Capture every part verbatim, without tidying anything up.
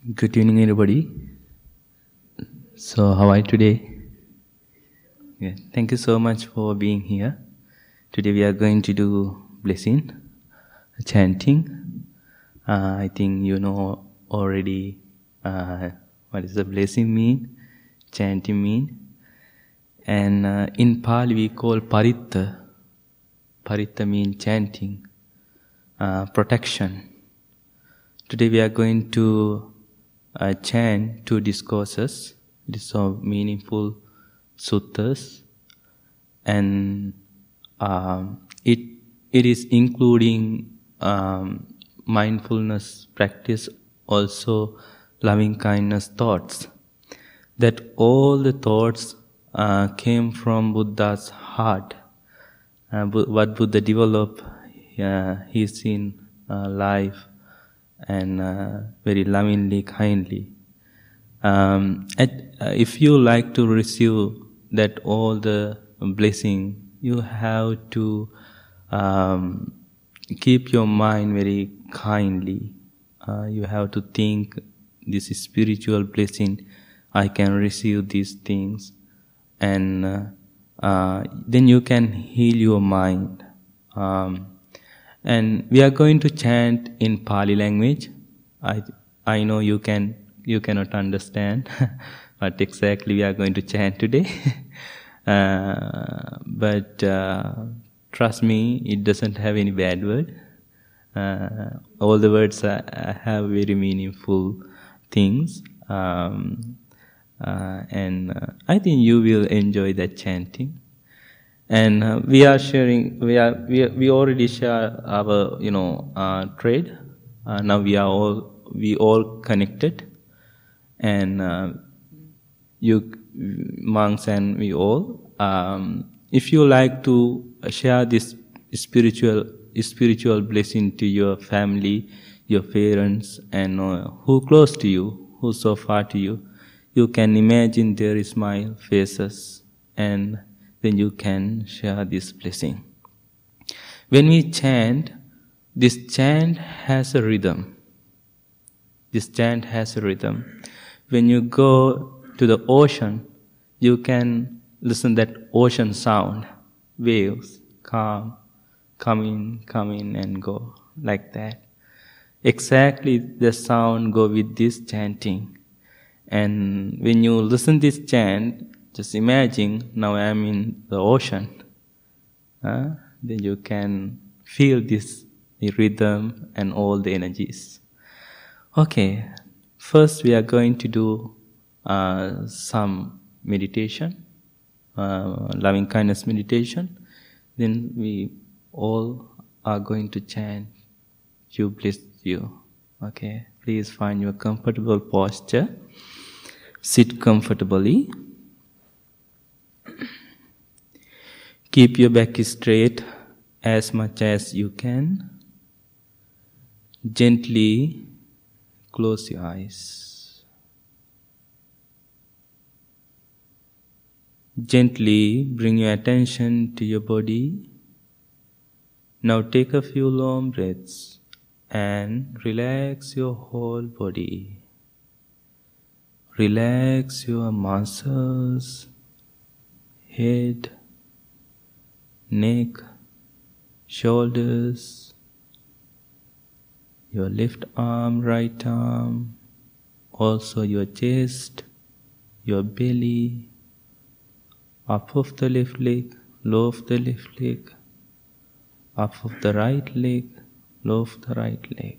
Good evening, everybody. So, how are you today? Yeah, thank you so much for being here. Today we are going to do blessing, chanting. Uh, I think you know already uh, what is the blessing mean, chanting mean, and uh, in Pali we call paritta. Paritta means chanting, uh, protection. Today we are going to uh, chant two discourses. It is so meaningful suttas, and um, it it is including um, mindfulness practice, also loving kindness thoughts. That all the thoughts uh, came from Buddha's heart. Uh, what Buddha developed uh, his in uh, life, and uh, very lovingly, kindly. Um, at, uh, if you like to receive that all the blessing, you have to um, keep your mind very kindly. Uh, you have to think this is spiritual blessing. I can receive these things, and uh, uh, then you can heal your mind. Um, and we are going to chant in Pali language. I I know you can you cannot understand what exactly we are going to chant today. uh, but uh, trust me, it doesn't have any bad word. Uh, all the words are, have very meaningful things. Um, uh, and uh, I think you will enjoy that chanting. And uh, we are sharing. We are we we already share our you know uh, trade. Uh, now we are all we all connected, and uh, you monks and we all. Um, if you like to share this spiritual spiritual blessing to your family, your parents, and uh, who close to you, who so far to you, you can imagine their smile faces, and then you can share this blessing. When we chant, this chant has a rhythm. This chant has a rhythm. When you go to the ocean, you can listen that ocean sound, waves, come, come in, come in and go, like that. Exactly the sound go with this chanting. And when you listen this chant, just imagine now I am in the ocean. Uh, then you can feel this rhythm and all the energies. Okay, first we are going to do uh, some meditation, uh, loving kindness meditation. Then we all are going to chant, "You bless you." Okay, please find your comfortable posture. Sit comfortably. Keep your back straight as much as you can. Gently close your eyes. Gently bring your attention to your body. Now take a few long breaths and relax your whole body. Relax your muscles, head, neck, shoulders, your left arm, right arm, also your chest, your belly, up of the left leg, low of the left leg, up of the right leg, low of the right leg.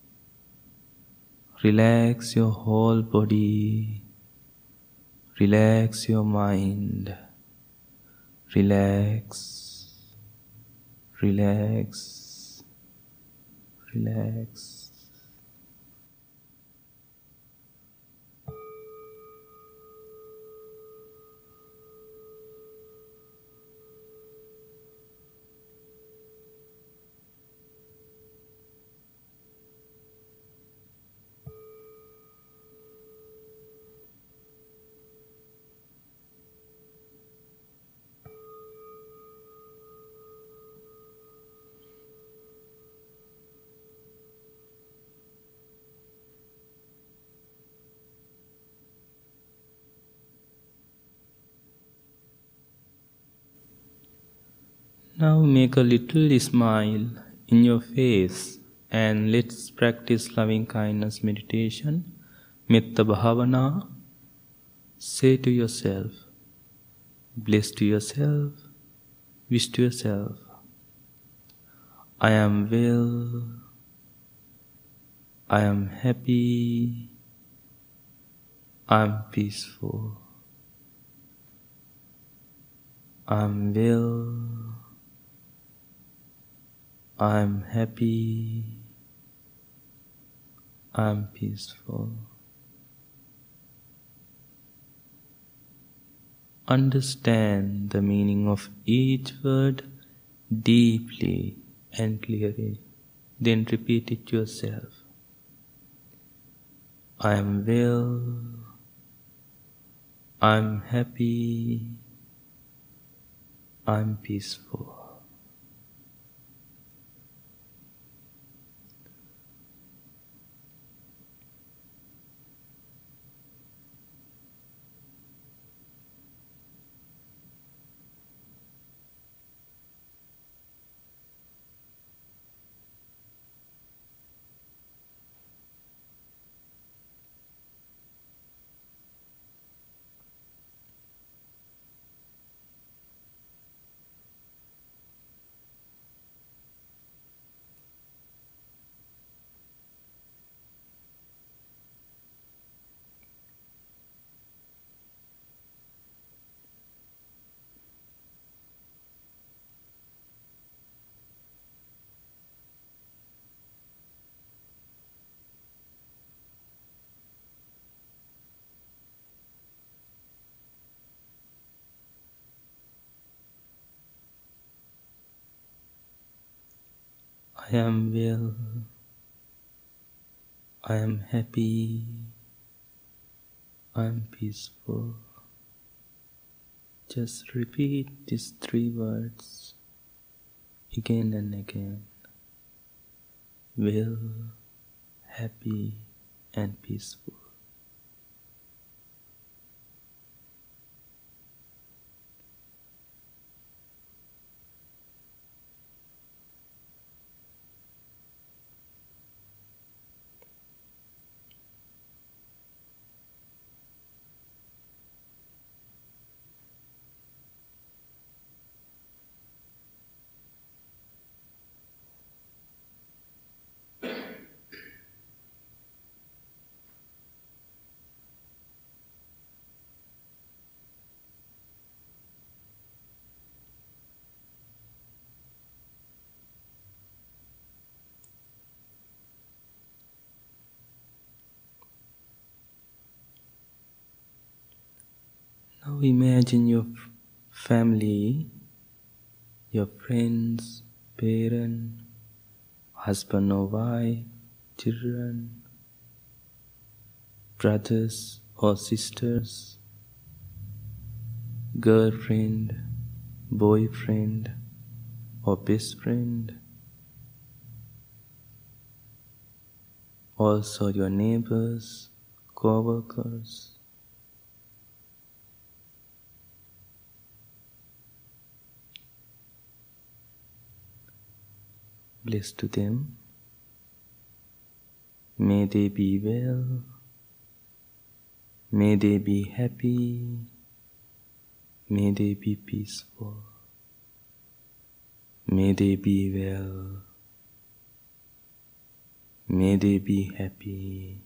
Relax your whole body. Relax your mind. Relax. Relax. Relax. Now make a little smile in your face and let's practice loving kindness meditation. Metta Bhavana. Say to yourself, bless to yourself, wish to yourself, I am well, I am happy, I am peaceful, I am well, I am happy, I am peaceful. Understand the meaning of each word deeply and clearly. Then repeat it yourself. I am well, I am happy, I am peaceful. I am well, I am happy, I am peaceful. Just repeat these three words again and again. Well, happy, and peaceful. Now imagine your family, your friends, parents, husband or wife, children, brothers or sisters, girlfriend, boyfriend or best friend, also your neighbors, co-workers. Bless to them. May they be well. May they be happy. May they be peaceful. May they be well. May they be happy.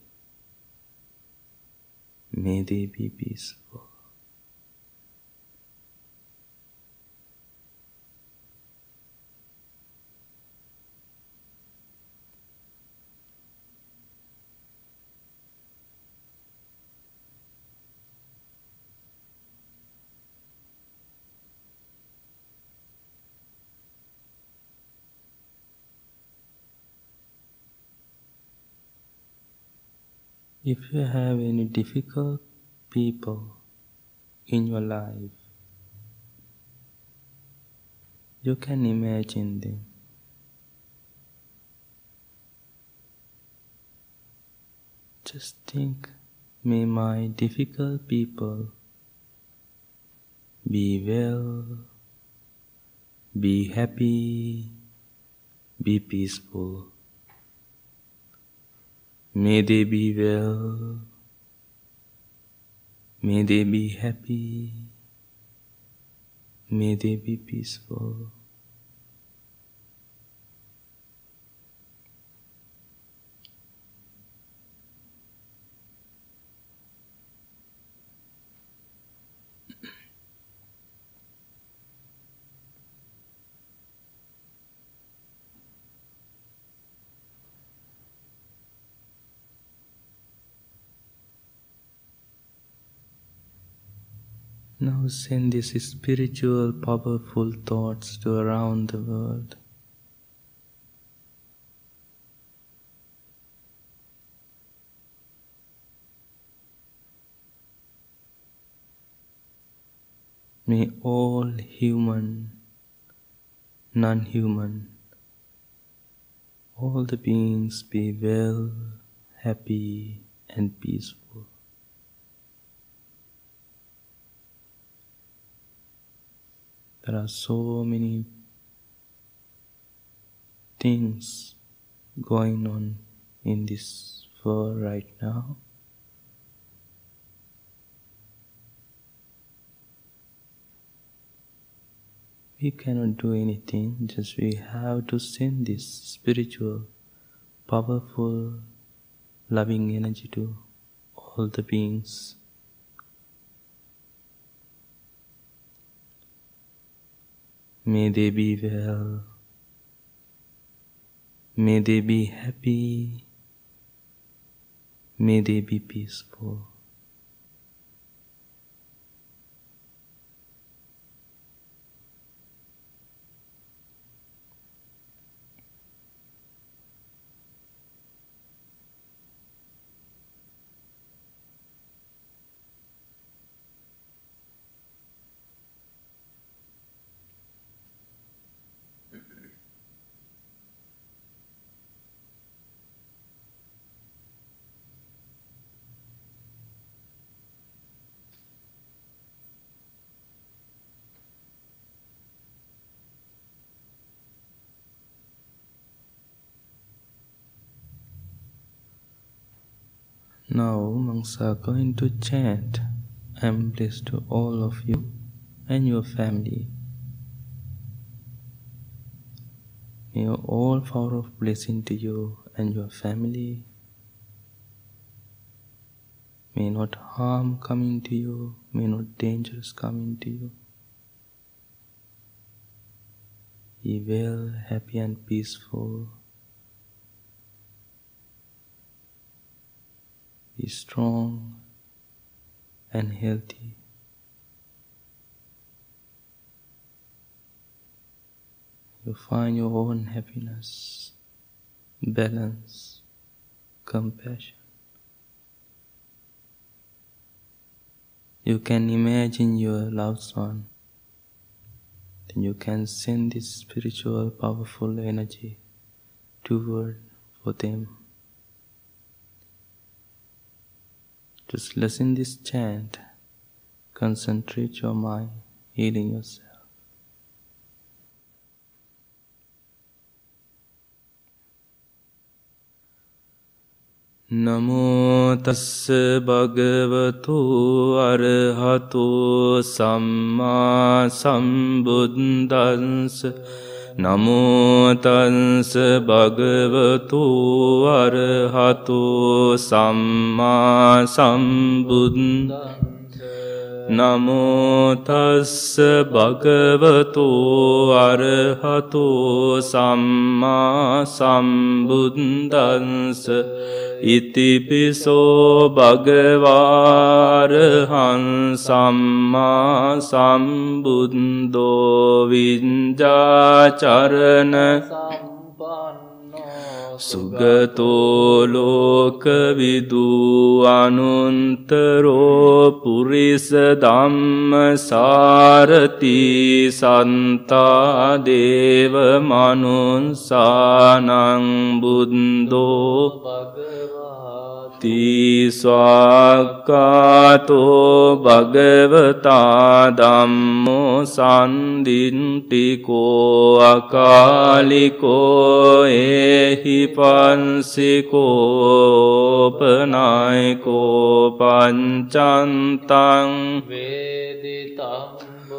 May they be peaceful. If you have any difficult people in your life, you can imagine them. Just think, may my difficult people be well, Be happy, be peaceful. May they be well, may they be happy, may they be peaceful. Now send these spiritual, powerful thoughts to around the world. May all human, non-human, all the beings be well, happy and peaceful. There are so many things going on in this world right now. We cannot do anything, just we have to send this spiritual, powerful, loving energy to all the beings. May they be well, may they be happy, may they be peaceful. Now monks are going to chant, "I am blessed to all of you and your family. May all power of blessing to you and your family. May not harm coming to you, may not dangers coming to you. Be well, happy and peaceful. Be strong and healthy. You find your own happiness, balance, compassion. You can imagine your loved one. Then you can send this spiritual, powerful energy toward for them. Just listen this chant, concentrate your mind, healing yourself. Namo tassa bhagavato arahato samma sambuddhassa. Namo tassa bhagavato arahato samma sambuddhassa. Namo tassa bhagavato arahato samma sambuddhassa. Itipiso bhagavārahං samma sambuddho viñjācarana sugato lokavidu anuntaro purisa dhamma sārati santa deva manunsanang buddho තිස්වාක්කාතෝ භගවතා ධම්මෝ සන්දින්ටිකෝ අකාලිකෝ ඒහි පන්සිකෝ පනායකෝ පංචන්තං වේදිතං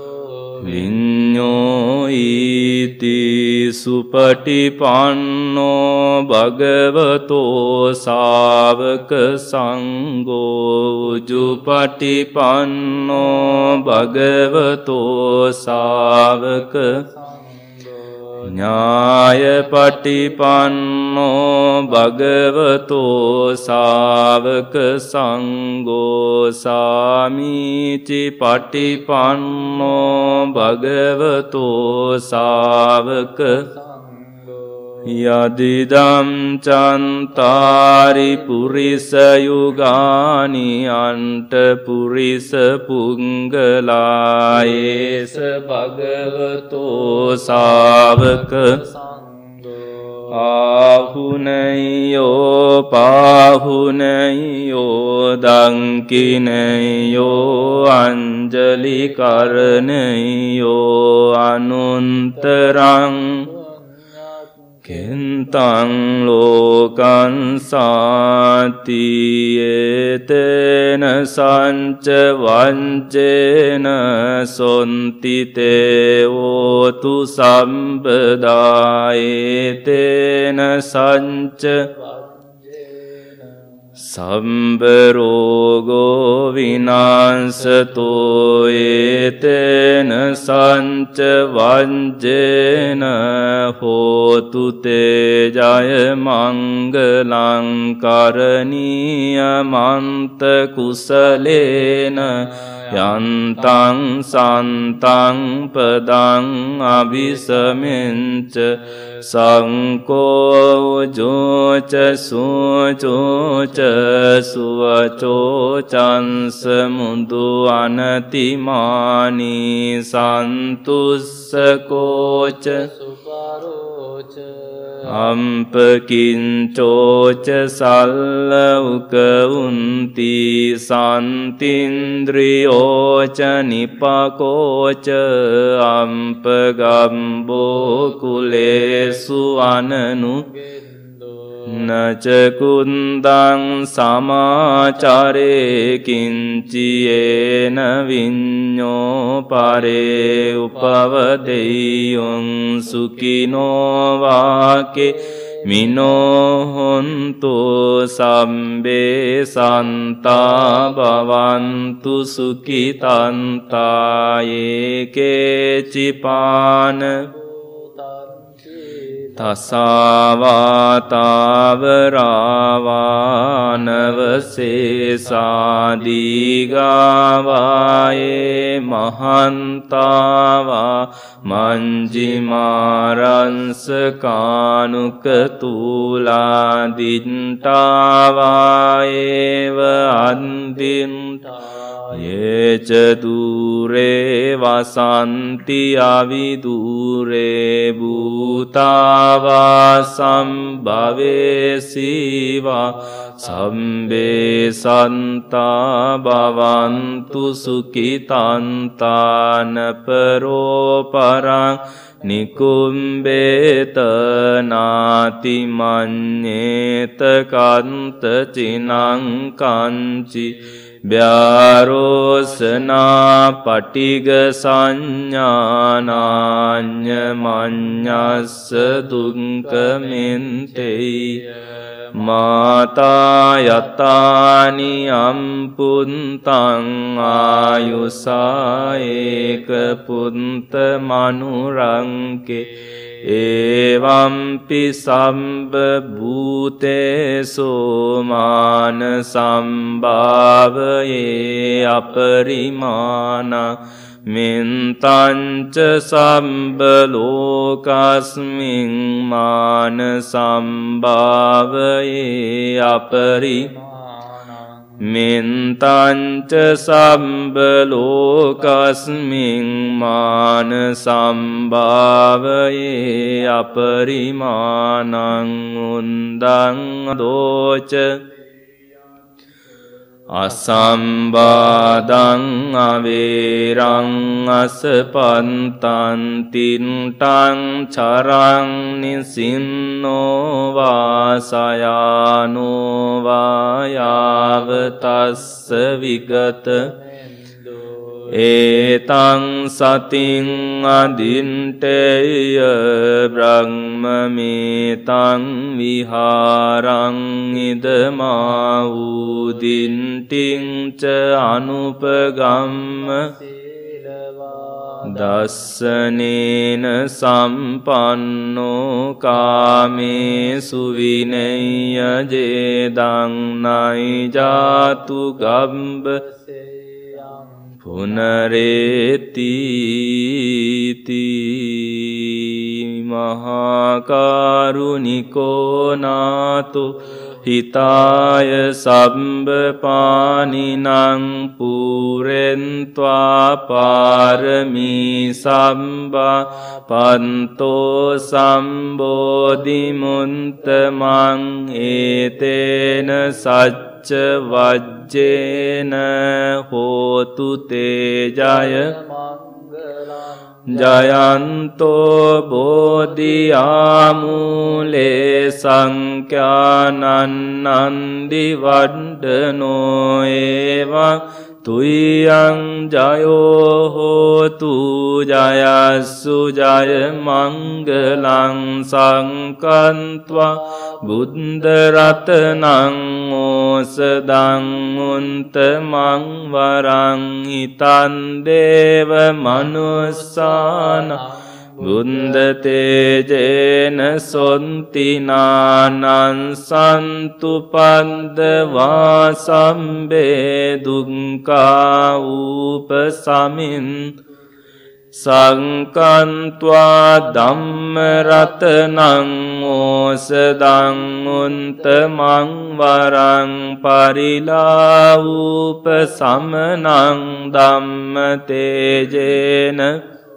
විඤ්ඤෝ ඊති සුපටිපන්නෝ භගවතෝ ශාවක සංඝෝ උජුපටිපන්නෝ භගවතෝ ශාවක ඥායපටිපන්නෝ භගවතෝ ශාවක සංඝෝ සාමීචි පටිපන්නෝ භගවතෝ ශාවක යදිදම් චන්තාරි පුරිස යුගානි අන්ට පුරිස පුංගලායේස භගවතෝ ශාවක ආහුනයෝ පාහුනයෝ දංකිනයෝ අංජලි කරණයෝ අනුන්තරං කෙන්තං ලෝකං සාති ඒතේන සංච වංචේන සොන්තිතේ ඕතු සම්බදා ඒතේන සංච සම්බරෝගෝ විනාශතෝ ඒතේන සංච වංජේන හෝතු තේ ජය මංගලං කරණීය මන්ත කුසලේන යන්තං සන්තං පදං අபிසමෙන්ච සංකෝ ජෝච සෝචෝච සුවචෝ චංස මුදු අනතිමානි සන්තුස්සකෝච සුපරෝච අම්පකින්චෝච සල්ලවක උන්ති සන්තින්ද්‍රියෝච නිපකෝච අම්පගම්බෝ කුලේසු අනනු නචකුන්දං සමාචරේ කිංචියේන විඤ්ඤෝ පරේ උපවදෙය්‍යං සුඛිනෝ වාකේ මිනෝ හොන්තෝ සම්බේ සන්තා භවන්තු සුඛිතන්තා ඒකේචිපාන තසාවාතාවරාවානවසේසාදීගාවායේ මහන්තාවා මංජිමාරංසකානුකතුලාදින්ටාවායේව අන්දින්ටා යේච දුරේ වසන්ති අවිදුරේ භූතාවා සම්භවේසීවා සම්බේ සන්තා භවන්තු සුඛිතන්තාන පරෝපරං නිකුම්බේත නාති මඤ්ඤේත කන්ත චිනං කංචි ව්‍යාරෝසනා පටිග සංඥානාඤ්ඤ මඤ්ඤස්ස දුක්ඛමෙන්තේ මාතා යතානි අම්පුන්තං ආයුසා ඒක පුන්ත මනුරංකේ එවම්පි සම්බ භූතේසෝ මාන සම්භාවයේ අපරිමාණ මෙන්තංච සම්බ ලෝකස්මින් මාන සම්භාවයේ අපරිමාණ මෙන්තංච සම්බ ලෝකස්මින් මාන සම්භාවයේ අපරිමාණං උන්දං දෝච Asambadang averang asapantan tintang charang nisinno vasayano vayavatassa vigata Etang sating adinteya brahmametang viharang idamaudinting ca anupagamma dassanena sampanno kame suvinaya jedang naijatu gamba Punareti ti mahakaruniko nato hitaya samba paninang purentva parami samba panto sambodhimuntamang etena sacca vajjena hotu te jaya jayanto bodhiyamule sankhyanannandi vaddano eva tuyang jayo hotu jayassu jaya mangalang sankantva buddha ratanang osadang untamang varang itan deva manussana buddha tejena sontinānaṁ santu paddavā sambe dukkā upasamin sankantva dhamma ratanaṁ osadang untamang varang parilāvupasamanaṁ dhamma tejena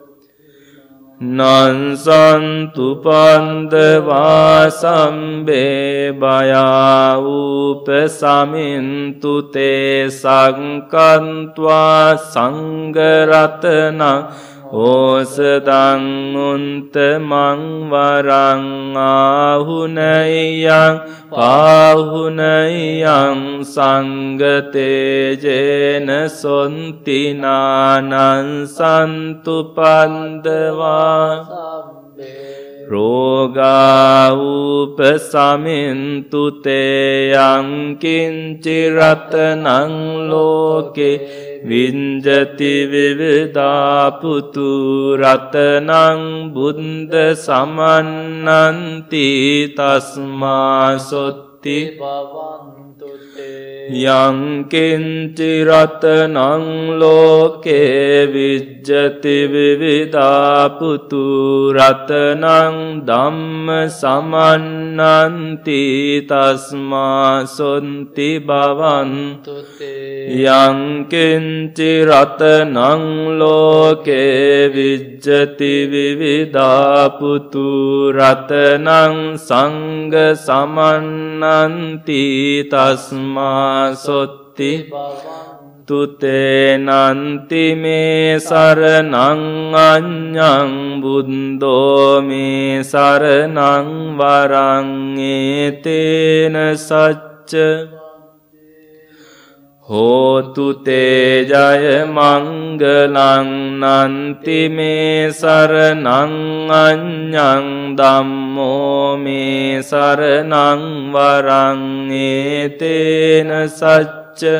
nansantu pandavā sambe bhaya upasamintu te sankantva sangharatana osadang untamang varang ahunayang pahunayang sanggate jena sontinānaṁ santu pandavā roga upasamintu te yang kinci ratanaṁ loke Vinjati vividaputu ratanaṁ buddha samannanti tasmā sotti yang kinci ratanaṁ loke vijjati vividaputu ratanaṁ dhamma samannanti tasmā sonti bhavantu yang kinci ratanaṁ loke vijjati vividaputu ratanaṁ sangha samannanti tasmā sotti tute nanti me saranaṁ aññaṁ buddho me saranaṁ varaṁ etena sacca hotu te jaya mangalaṁ nanti me saranaṁ aññaṁ dhammo me saranaṁ varaṁ etena sacca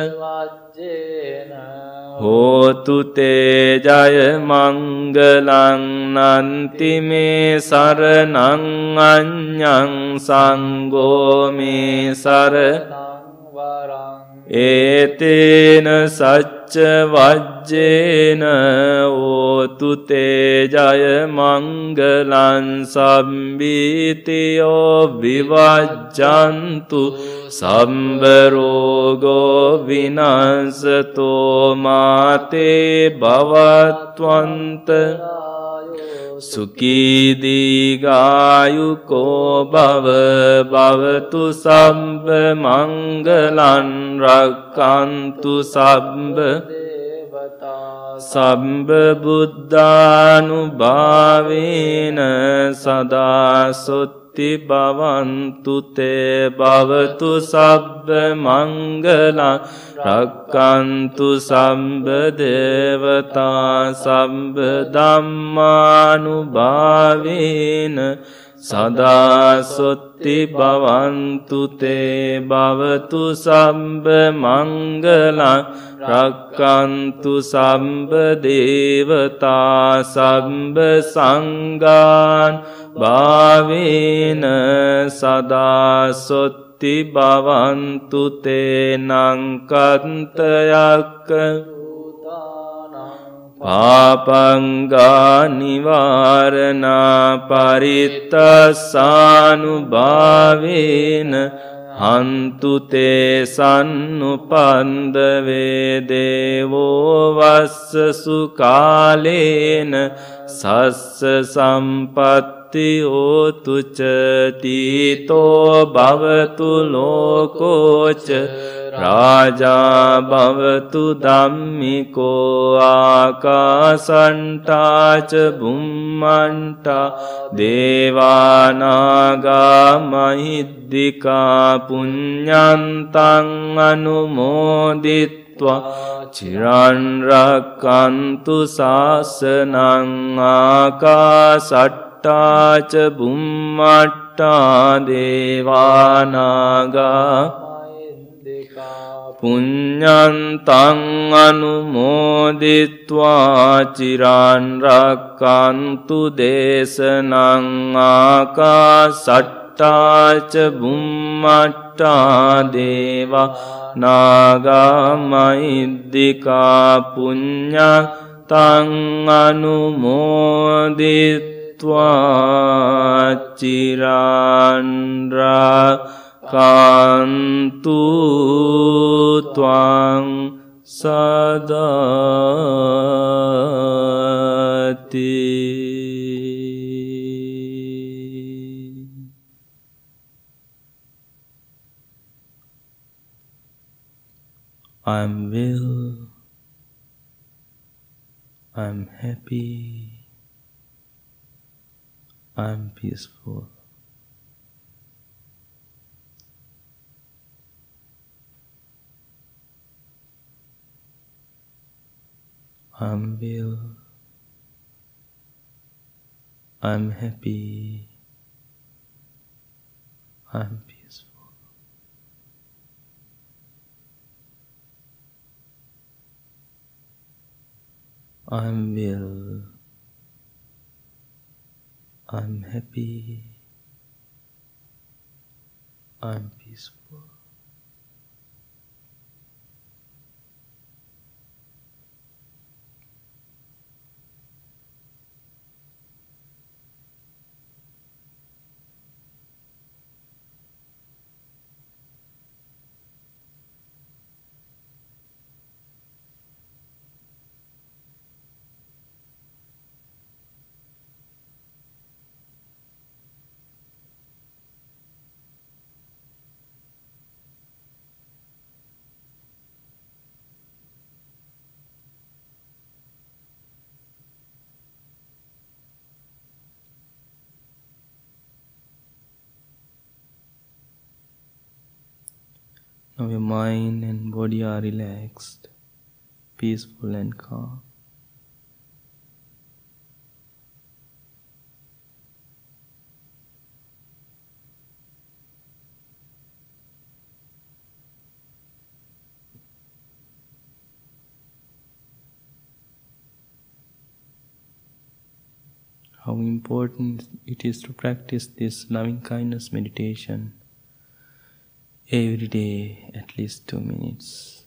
hotu te jaya mangalaṁ nanti me saranaṁ aññaṁ sangho me saranaṁ varaṁ etena sacca vajjena otu te jaya mangalaṁ sambhitiyo vivajjantu sambharogo vinasato mate bhavatvanta Sukhi digayuko bhava bhavatu sabba mangalan rakkantu sabba sabba buddhanubhavena sada sotti bhavantu te bhavatu sabba mangalan rakkantu sabba devata sabba dhammanubhavena sada sotti bhavantu te bhavatu sabba mangalan rakkantu sabba devata sabba sanghan bhavena sada sotti bhavantu te nankantayakka Papanga nivarana parittasanubhavena hantu te sannupandave devo vassa sukalena sassa sampatti otu ca tito bhavatu lokoca Raja bhavatu dhammiko akasanta ca bummanta devanaga mahiddhika punyantang anumoditva chiran rakkantu sasanang akasatta ca bummatta devanaga punyantang anumoditva chiran rakkantu desanang akasatta ca bummatta deva naga mahiddhika punyantang anumoditva chiran rakkantu kantu tvang sadati. I'm well, I'm happy, I'm peaceful. I'm well, I'm happy, I'm peaceful. I'm well, I'm happy, I'm peaceful. Now your mind and body are relaxed, peaceful and calm. How important it is to practice this loving kindness meditation every day, at least two minutes.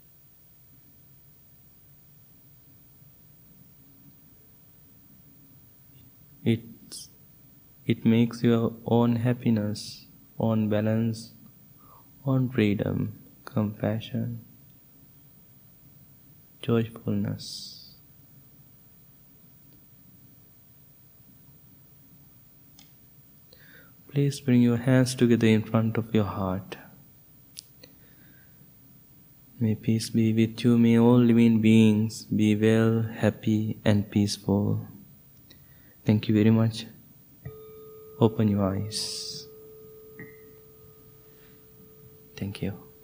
It's, it makes your own happiness, own balance, own freedom, compassion, joyfulness. Please bring your hands together in front of your heart. May peace be with you. May all living beings be well, happy, and peaceful. Thank you very much. Open your eyes. Thank you.